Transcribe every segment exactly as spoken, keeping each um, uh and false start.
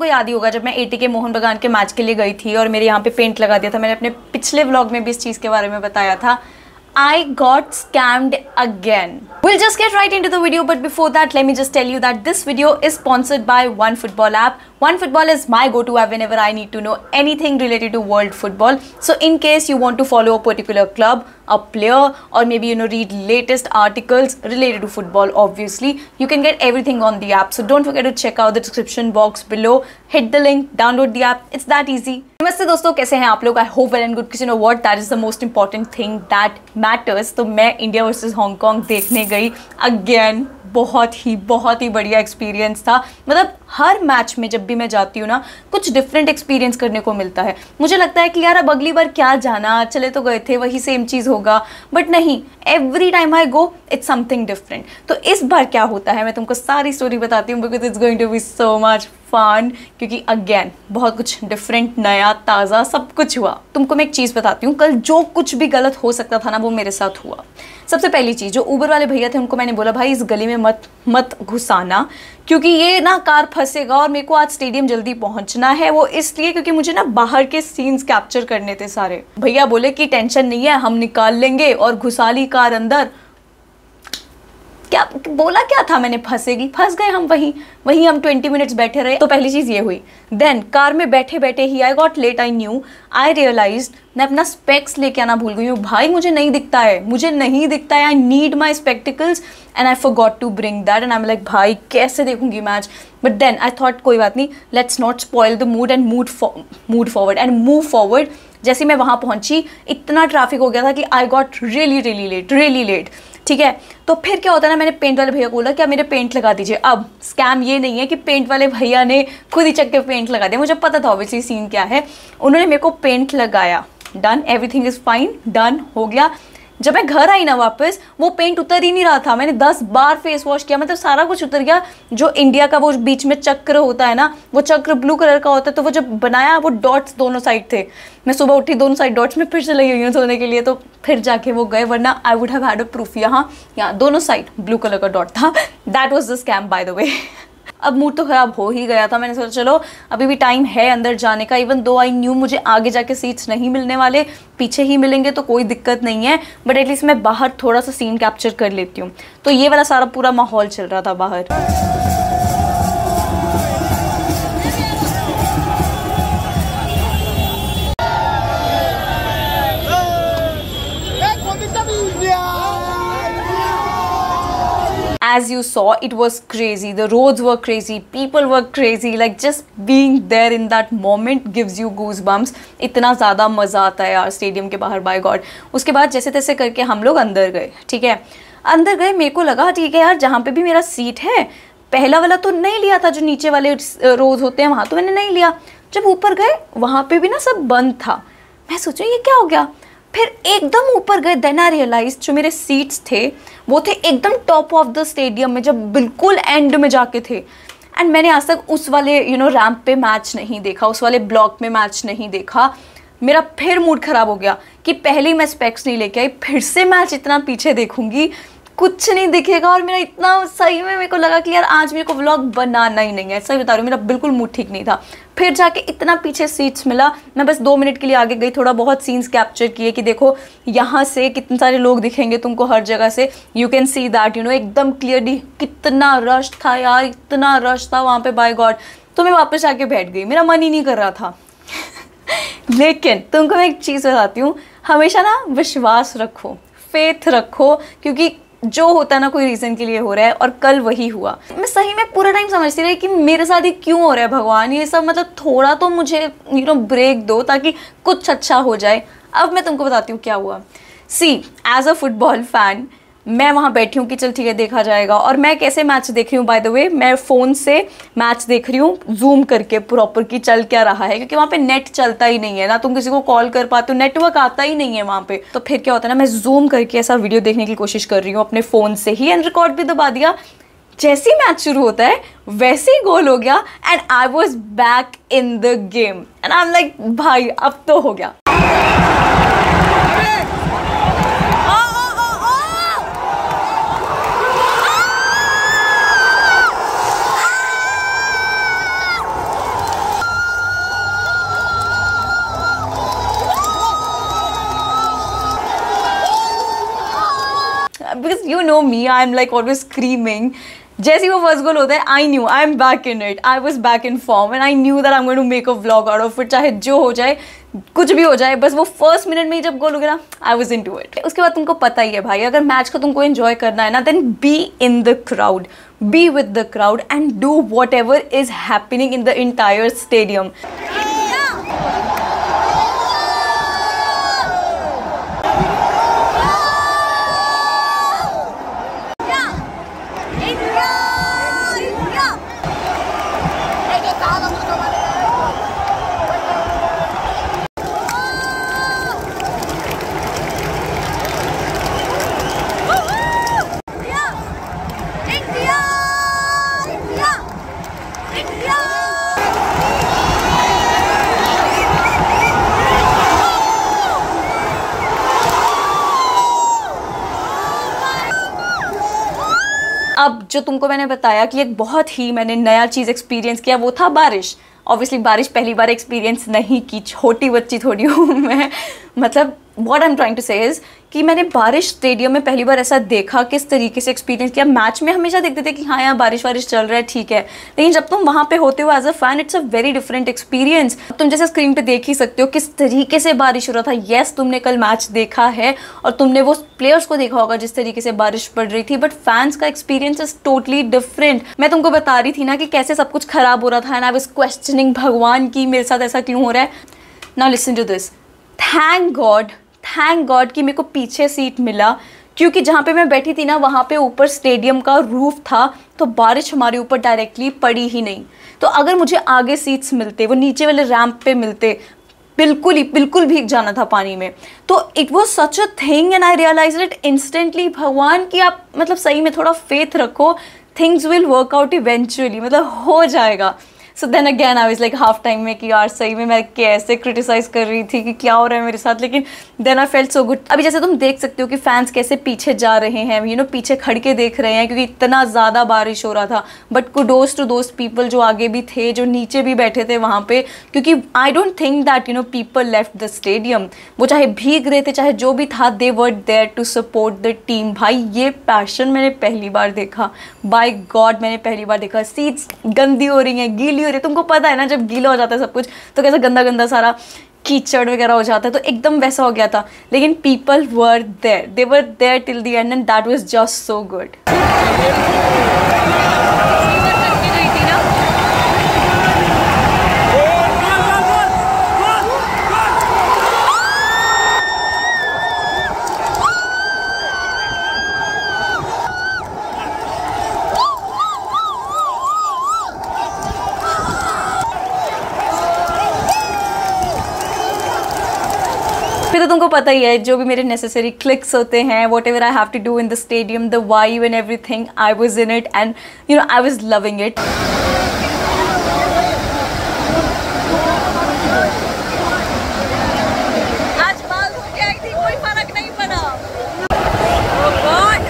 तुमको याद ही होगा जब मैं एटी के मोहन बगान के मैच के लिए गई थी और मेरे यहाँ पे पेंट लगा दिया था, मैंने अपने पिछले व्लॉग में भी इस चीज़ के बारे में बताया था। I got scammed again. We'll just get right into the video, but before that, let me just tell you that this video is sponsored by OneFootball app. OneFootball is my go-to app whenever I need to know anything related to world football. So in case you want to follow a particular club, a player, or maybe you know read latest articles related to football, obviously, you can get everything on the app. So don't forget to check out the description box below. Hit the link, download the app. It's that easy. नमस्ते दोस्तों, कैसे हैं आप लोग? I hope well and good. You know what, that is the most important thing that matters. तो मैं India versus Hong Kong देखने गई अगेन। बहुत ही बहुत ही बढ़िया एक्सपीरियंस था। मतलब हर मैच में जब भी मैं जाती हूँ ना, कुछ डिफरेंट एक्सपीरियंस करने को मिलता है। मुझे लगता है कि यार अब अगली बार क्या जाना, चले तो गए थे, वही सेम चीज़ होगा, बट नहीं, every time I go it's something different. तो इस बार क्या होता है मैं तुमको सारी स्टोरी बताती हूँ, because it's going to be so much fun, क्योंकि अगेन बहुत कुछ डिफरेंट, नया, ताज़ा सब कुछ हुआ। तुमको मैं एक चीज़ बताती हूँ, कल जो कुछ भी गलत हो सकता था ना, वो मेरे साथ हुआ। सबसे पहली चीज़, जो ऊबर वाले भैया थे उनको मैंने बोला भाई इस गली में मत मत घुसाना, क्योंकि ये ना कार फंसेगा और मेरे को आज स्टेडियम जल्दी पहुंचना है। वो इसलिए क्योंकि मुझे ना बाहर के सीन्स कैप्चर करने थे सारे। भैया बोले कि टेंशन नहीं है, हम निकाल लेंगे, और घुसा ली कार अंदर। क्या बोला क्या था मैंने, फंसेगी, फंस गए हम। वहीं वहीं हम ट्वेंटी मिनट्स बैठे रहे। तो पहली चीज़ ये हुई। देन कार में बैठे बैठे ही I got late, I knew, I realized मैं अपना स्पेक्स लेके आना भूल गई हूँ। भाई मुझे नहीं दिखता है, मुझे नहीं दिखता है, I need my spectacles and I forgot to bring that and I am like भाई कैसे देखूंगी match. But then I thought कोई बात नहीं, let's not spoil the mood and mood mood forward and move forward. जैसे मैं वहाँ पहुँची, इतना ट्रैफिक हो गया था कि I got really really late really late ठीक है। तो फिर क्या होता है ना, मैंने पेंट वाले भैया को बोला क्या मेरे पेंट लगा दीजिए। अब स्कैम ये नहीं है कि पेंट वाले भैया ने खुद ही चक के पेंट लगा दिया, मुझे पता था ऑब्वियसली सीन क्या है। उन्होंने मेरे को पेंट लगाया, done, everything is fine, done हो गया। जब मैं घर आई ना वापस, वो पेंट उतर ही नहीं रहा था। मैंने दस बार फेस वॉश किया, मतलब सारा कुछ उतर गया। जो इंडिया का वो बीच में चक्र होता है ना, वो चक्र ब्लू कलर का होता है, तो वो जब बनाया वो डॉट्स दोनों साइड थे। मैं सुबह उठी, दोनों साइड डॉट्स में फिर से लगी हुई हूँ धोने के लिए, तो फिर जाके वो गए, वरना I would have had a proof. यहाँ यहाँ दोनों साइड ब्लू कलर का डॉट था। That was the scam by the way. अब मूड तो खराब हो ही गया था। मैंने सोचा चलो अभी भी टाइम है अंदर जाने का, इवन दो आई न्यू मुझे आगे जाके सीट्स नहीं मिलने वाले, पीछे ही मिलेंगे तो कोई दिक्कत नहीं है, बट एटलीस्ट मैं बाहर थोड़ा सा सीन कैप्चर कर लेती हूँ। तो ये वाला सारा पूरा माहौल चल रहा था बाहर। As you saw, it was crazy. The roads were crazy. People were crazy. Like just being there in that moment gives you goosebumps. इतना ज़्यादा मज़ा आता है यार स्टेडियम के बाहर, बाय गॉड। उसके बाद जैसे तैसे करके हम लोग अंदर गए, ठीक है। अंदर गए, मेरे को लगा ठीक है यार जहाँ पे भी मेरा सीट है, पहला वाला तो नहीं लिया था, जो नीचे वाले रोज होते हैं वहाँ तो मैंने नहीं लिया। जब ऊपर गए वहाँ पे भी ना सब बंद था। मैं सोचा ये क्या हो गया। फिर एकदम ऊपर गए, देन आई रियलाइज जो मेरे सीट्स थे वो थे एकदम टॉप ऑफ द स्टेडियम में, जब बिल्कुल एंड में जाके थे। एंड मैंने आज तक उस वाले यू नो रैंप पे मैच नहीं देखा, उस वाले ब्लॉक में मैच नहीं देखा। मेरा फिर मूड ख़राब हो गया कि पहले ही मैं स्पेक्स नहीं लेके आई, फिर से मैच इतना पीछे देखूंगी, कुछ नहीं दिखेगा। और मेरा इतना सही में मेरे को लगा कि यार आज मेरे को व्लॉग बनाना ही नहीं है, सही बता रही हूँ, मेरा बिल्कुल मूड ठीक नहीं था। फिर जाके इतना पीछे सीट्स मिला, मैं बस दो मिनट के लिए आगे गई, थोड़ा बहुत सीन्स कैप्चर किए कि देखो यहाँ से कितने सारे लोग दिखेंगे तुमको हर जगह से, you can see that, you know, एकदम क्लियरली। कितना रश था यार, इतना रश था वहाँ पे, बाय गॉड। तो मैं वापस आके बैठ गई, मेरा मन ही नहीं कर रहा था। लेकिन तुमको मैं एक चीज़ बताती हूँ, हमेशा ना विश्वास रखो, फेथ रखो, क्योंकि जो होता है ना कोई रीज़न के लिए हो रहा है, और कल वही हुआ। मैं सही में पूरा टाइम समझती रही कि मेरे साथ ही क्यों हो रहा है भगवान ये सब, मतलब थोड़ा तो मुझे यू नो ब्रेक दो ताकि कुछ अच्छा हो जाए। अब मैं तुमको बताती हूँ क्या हुआ। See, as a football fan मैं वहाँ बैठी हूँ कि चल ठीक है देखा जाएगा, और मैं कैसे मैच देख रही हूँ बाय द वे, मैं फ़ोन से मैच देख रही हूँ जूम करके प्रॉपर कि चल क्या रहा है, क्योंकि वहाँ पे नेट चलता ही नहीं है ना, तुम किसी को कॉल कर पाते हो, नेटवर्क आता ही नहीं है वहाँ पे। तो फिर क्या होता है ना, मैं जूम करके ऐसा वीडियो देखने की कोशिश कर रही हूँ अपने फ़ोन से ही, एंड रिकॉर्ड भी दबा दिया। जैसे ही मैच शुरू होता है वैसे ही गोल हो गया, and I was back in the game, and I am like भाई अब तो हो गया। Because you know me, I am like always screaming. जैसे ही वो फर्स्ट गोल होता है, I knew I am back in it, I was back in form and I knew that I am going to make a vlog out of it. चाहे जो हो जाए, कुछ भी हो जाए, बस वो फर्स्ट मिनट में ही जब गोल हो गया ना, I was into it. उसके बाद तुमको पता ही है भाई, अगर मैच को तुमको एंजॉय करना है ना, then be in the crowd, be with the crowd and do whatever is happening in the entire stadium. अब जो तुमको मैंने बताया कि एक बहुत ही मैंने नया चीज़ एक्सपीरियंस किया, वो था बारिश. ऑब्वियसली बारिश पहली बार एक्सपीरियंस नहीं की, छोटी बच्ची थोड़ी हूँ मैं. मतलब what I am trying to say is कि मैंने बारिश स्टेडियम में पहली बार ऐसा देखा, किस तरीके से एक्सपीरियंस किया. मैच में हमेशा देखते थे कि हाँ यहाँ बारिश वारिश चल रहा है, ठीक है, लेकिन जब तुम वहाँ पे होते हो as a fan, it's a very different experience. तुम जैसे स्क्रीन पे देख ही सकते हो किस तरीके से बारिश हो रहा था. येस, तुमने कल मैच देखा है और तुमने वो प्लेयर्स को देखा होगा जिस तरीके से बारिश पड़ रही थी, बट फैंस का एक्सपीरियंस इज टोटली डिफरेंट. मैं तुमको बता रही थी ना कि कैसे सब कुछ खराब हो रहा था एंड आई वाज क्वेश्चनिंग भगवान की मेरे साथ ऐसा क्यों हो रहा है. Now listen to this. Thank God thank God कि मेरे को पीछे सीट मिला, क्योंकि जहाँ पे मैं बैठी थी ना, वहाँ पे ऊपर स्टेडियम का रूफ था, तो बारिश हमारे ऊपर डायरेक्टली पड़ी ही नहीं. तो अगर मुझे आगे सीट्स मिलते, वो नीचे वाले रैंप पे मिलते, बिल्कुल ही बिल्कुल भीग जाना था पानी में. तो it was such a thing and I realize it instantly. भगवान की आप मतलब सही में थोड़ा फेथ रखो, things will work out eventually, मतलब हो जाएगा. So then again I was like half time में कि यार सही में मैं कैसे क्रिटिसाइज कर रही थी कि क्या हो रहा है मेरे साथ, लेकिन then I felt so good. अभी जैसे तुम देख सकते हो कि फैंस कैसे पीछे जा रहे हैं, यू नो, पीछे खड़ के देख रहे हैं क्योंकि इतना ज़्यादा बारिश हो रहा था. But kudos to those people जो आगे भी थे, जो नीचे भी बैठे थे वहाँ पे, क्योंकि I don't think that you know people left the stadium. वो चाहे भीग रहे थे, चाहे जो भी था, they were there to support the team. भाई ये पैशन मैंने पहली बार देखा, बाय गॉड मैंने पहली बार देखा. सीट्स गंदी हो रही हैं, गीली हो रही है. तुमको पता है ना, जब गीला हो जाता है सब कुछ तो कैसा गंदा गंदा सारा कीचड़ वगैरह हो जाता है, तो एकदम वैसा हो गया था. लेकिन people were there, they were there till the end and that was just so good. फिर तो तुमको पता ही है जो भी मेरे नेसेसरी क्लिक्स होते हैं, whatever I have to do in the stadium, the vibe and everything, I was in it and you know I was loving it. आज बाल धो के आई थी, कोई फर्क नहीं पड़ा. Oh God!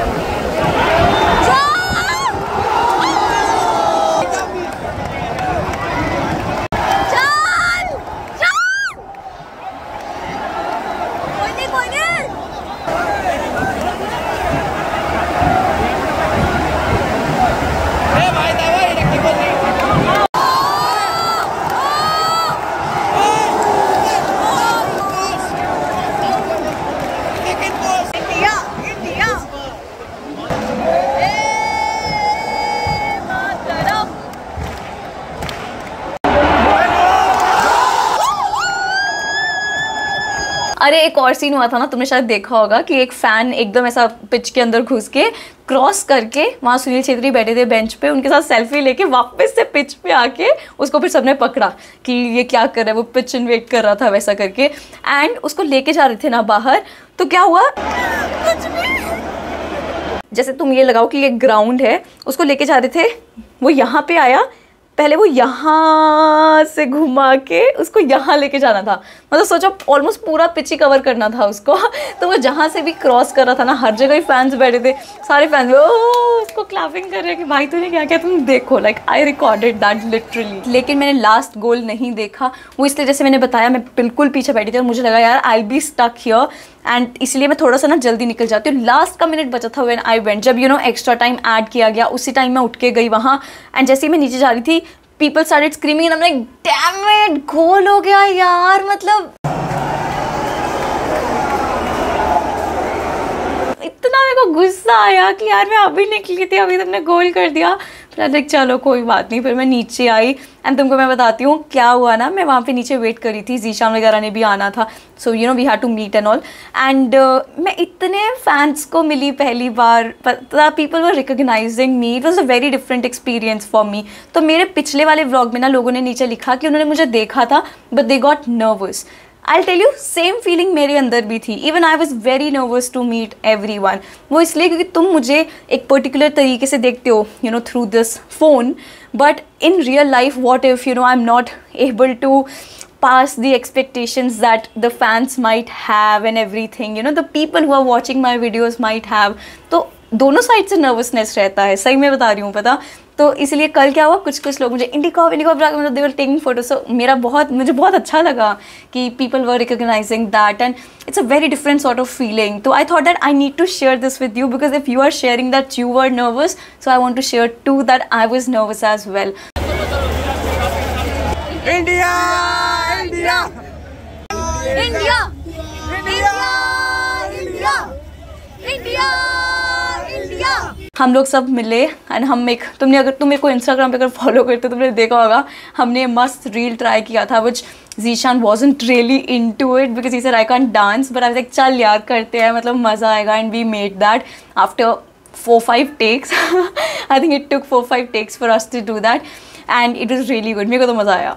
अरे एक और सीन हुआ था ना, तुमने शायद देखा होगा कि एक फैन एकदम ऐसा पिच के अंदर घुस के क्रॉस करके, वहाँ सुनील छेत्री बैठे थे बेंच पे, उनके साथ सेल्फी लेके वापस से पिच पे आके उसको फिर सबने पकड़ा कि ये क्या कर रहा है, वो पिच इन्वेट कर रहा था वैसा करके. एंड उसको लेके जा रहे थे ना बाहर, तो क्या हुआ, कुछ भी. जैसे तुम ये लगाओ कि ये ग्राउंड है, उसको लेके जा रहे थे, वो यहाँ पे आया, पहले वो यहाँ से घुमा के उसको यहाँ लेके जाना था. मतलब सोचो ऑलमोस्ट पूरा पिच ही कवर करना था उसको. तो वो जहाँ से भी क्रॉस कर रहा था ना, हर जगह ही फैंस बैठे थे, सारे फैंस उसको क्लैपिंग कर रहे हैं कि भाई तूने क्या किया, तुम देखो. Like I recorded that literally. लेकिन मैंने लास्ट गोल नहीं देखा, वो इसलिए जैसे मैंने बताया मैं बिल्कुल पीछे बैठी थी और मुझे लगा यार I be stuck here and इसलिए मैं थोड़ा सा ना जल्दी निकल जाती हूँ। लास्ट का मिनट बचा था व्हेन आई वेंट, जब you know extra time add किया गया, उसी टाइम मैं उठ के गई वहाँ। एंड जैसे ही मैं नीचे जा रही थी, people started screaming and I am like damn it, goal हो गया यार। मतलब इतना मेरे को गुस्सा आया कि यार मैं अभी निकली थी, अभी तुमने गोल कर दिया। फिर देख चलो कोई बात नहीं। फिर मैं नीचे आई एंड तुमको मैं बताती हूँ क्या हुआ ना। मैं वहाँ पे नीचे वेट करी थी, जीशान वगैरह ने भी आना था, so you know we had to meet and all. And मैं इतने फैंस को मिली पहली बार, पता people were recognizing me, it was a very different experience for me. तो मेरे पिछले वाले व्लॉग में ना लोगों ने नीचे लिखा कि उन्होंने मुझे देखा था but they got nervous. I tell you same feeling मेरे अंदर भी थी। Even I was very nervous to meet everyone. वो इसलिए क्योंकि तुम मुझे एक पर्टिकुलर तरीके से देखते हो you know through this phone, but in real life what if you know I am not able to pass the expectations that the fans might have and everything, you know the people who are watching my videos might have. तो दोनों side से nervousness रहता है, सही मैं बता रही हूँ पता। तो इसलिए कल क्या हुआ, कुछ कुछ लोग मुझे इंडिकॉप इंडिकॉप जाकर मतलब दे वर टेकिंग फोटो। सो मेरा बहुत मुझे बहुत अच्छा लगा कि people were recognizing that and it's a very different sort of feeling. तो I thought that I need to share this with you because if you are sharing that you were nervous, so I want to share to that I was nervous as well. India India India India India India India हम लोग सब मिले and हम एक तुमने अगर तुम मेरे को इंस्टाग्राम पे अगर फॉलो करते तो तुमने देखा होगा, हमने मस्त रील ट्राई किया था विच Zeeshan wasn't really into it because he said I can't dance, but I was like चल यार करते हैं, मतलब मज़ा आएगा। And we made that after four five takes I think it took four five takes for us to do that and it was really good। मेरे को तो मज़ा आया।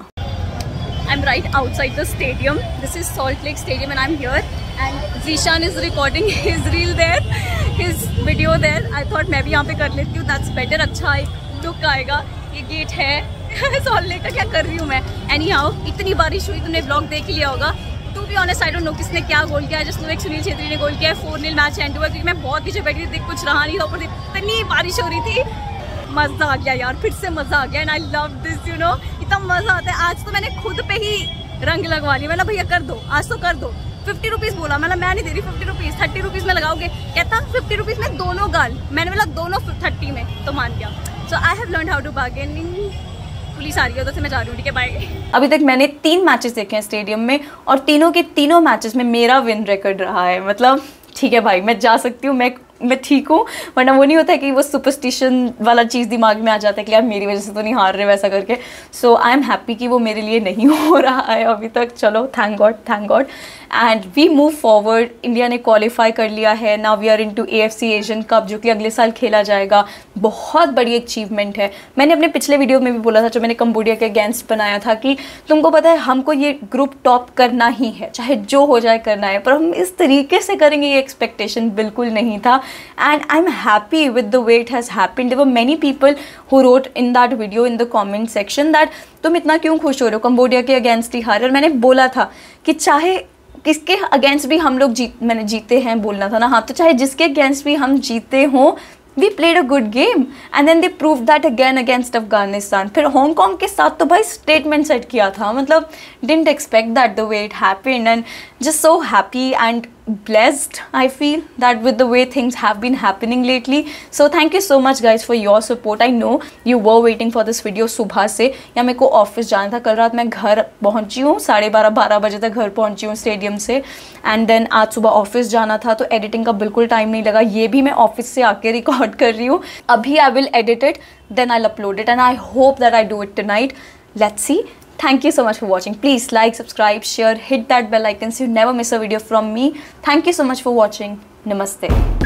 I'm right outside the stadium. This is Salt Lake Stadium and I'm here and Zishan is recording his reel there, his video there. I thought मैं भी यहाँ पे कर लेती हूँ, that's better, अच्छा एक लुक आएगा। ये गेट है सॉल्ट लेक का, क्या कर रही हूँ मैं। Anyhow, इतनी बारिश हुई, तुमने ब्लॉग देख लिया होगा। To be honest I don't know किसने क्या गोल किया है, जस्ट एक सुनील छेत्री ने गोल किया है। फोर नील मैच एंड हुआ क्योंकि मैं बहुत पीछे बैठी थी, कुछ रहा नहीं था, ऊपर इतनी बारिश हो रही थी। मज़ा आ गया यार, फिर से मज़ा आ गया and I love this, you know इतना मज़ा आता है। आज तो मैंने खुद पे ही रंग लगवा लिया, मतलब भैया कर दो, आज तो कर दो। फिफ्टी रुपीज़ बोला, मतलब मैं नहीं दे रही फिफ्टी रुपीज़, थर्टी रुपीज़ में लगाओगे, कहता फिफ्टी रुपीज़ में दोनों गाल, मैंने बोला दोनों थर्टी में, तो मान गया। So I have learn how to bargaining. Police आ रही है उधर से, मैं जा रही हूँ, ठीक है बाय। अभी तक मैंने तीन मैचेस देखे हैं स्टेडियम में और तीनों के तीनों मैचेस में मेरा विन रिकॉर्ड रहा है। मतलब ठीक है भाई, मैं जा सकती हूँ, मैं मैं ठीक हूँ, वरना वो नहीं होता है कि वो सुपरस्टिशन वाला चीज़ दिमाग में आ जाता है कि यार मेरी वजह से तो नहीं हार रहे वैसा करके। सो आई एम हैप्पी कि वो मेरे लिए नहीं हो रहा है अभी तक। चलो thank God thank God and we move forward. India ने क्वालिफाई कर लिया है, now we are into AFC Asian cup जो कि अगले साल खेला जाएगा। बहुत बड़ी अचीवमेंट है। मैंने अपने पिछले वीडियो में भी बोला था, जो मैंने कंबोडिया के अगेंस्ट बनाया था, कि तुमको पता है हमको ये ग्रुप टॉप करना ही है, चाहे जो हो जाए करना है, पर हम इस तरीके से करेंगे ये एक्सपेक्टेशन बिल्कुल नहीं था। And I'm happy with the way it has happened. There were many people who wrote in that video in the comment section that तुम इतना क्यों खुश हो रहे हो, कंबोडिया के अगेंस्ट ही हारे। और मैंने बोला था कि चाहे किसके अगेंस्ट भी हम लोग जीत मैंने जीते हैं, बोलना था ना, हाँ, तो चाहे जिसके अगेंस्ट भी हम जीते हों, we played a good game and then they proved that again against Afghanistan। फिर हांगकांग के साथ तो भाई स्टेटमेंट सेट किया था, मतलब didn't expect that the way it happened and just so happy and blessed I feel that with the way things have been happening lately। So thank you so much guys for your support। I know you were waiting for this video सुबह से, या मेरे को office जाना था, कल रात मैं घर पहुंची हूँ, साढ़े बारह बारह बजे तक घर पहुंची हूँ स्टेडियम से, एंड देन आज सुबह ऑफिस जाना था, तो एडिटिंग का बिल्कुल टाइम नहीं लगा। ये भी मैं ऑफिस से आके रिकॉर्ड कर रही हूँ। अभी I will edit it, then I upload it and I hope that I do it tonight. Let's see. Thank you so much for watching. Please like, subscribe, share, hit that bell icon so you never miss a video from me. Thank you so much for watching. Namaste.